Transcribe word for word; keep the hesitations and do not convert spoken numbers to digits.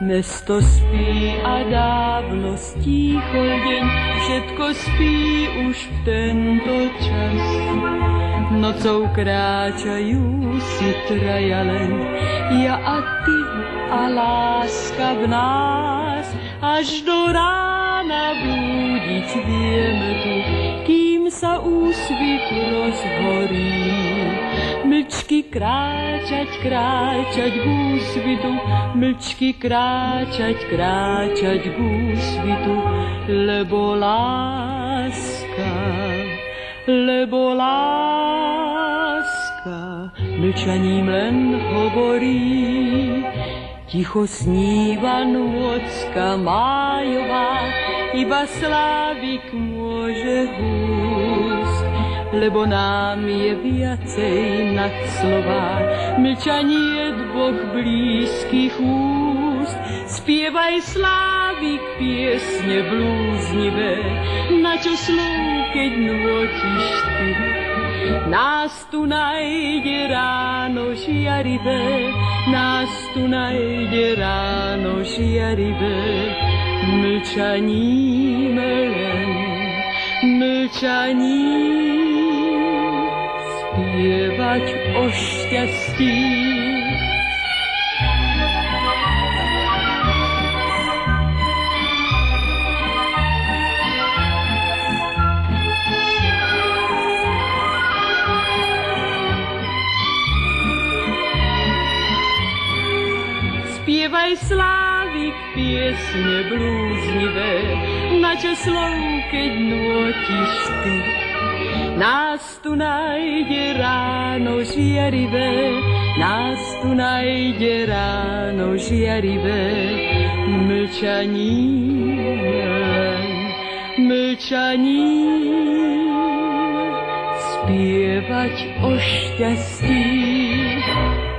Mesto spí a dávno stíchol deň, všetko spí už v tento čas. Nocou kráčajú si traja len, ja a ty a láska v nás. Až do rána blúdiť vieme tu, kým sa úsvit rozhorí. Mlčky kráčať, kráčať k úsvitu, mlčky kráčať, kráčať k úsvitu, lebo láska, lebo láska mlčaním len hovorí. Ticho sníva nôcka májová, iba Slávik môže húsť, lebo nám je viacej nad slová, mlčanie dvoch blízkych úst. Spievaj, Slávik, piesne blúznivé, na čo slov, keď nôtiš ty. Nás tu najde ráno žiarivé, nás tu najde ráno žiarivé, mlčaním len, mlčaním spievať o šťastí. Spievaj, Slávik, piesne blúznivé, na čo slov, keď nôtiš ty. Nás tu nájde ráno žiarivé, nás tu nájde ráno žiarivé, mlčaním len, mlčaním spievať o šťastí.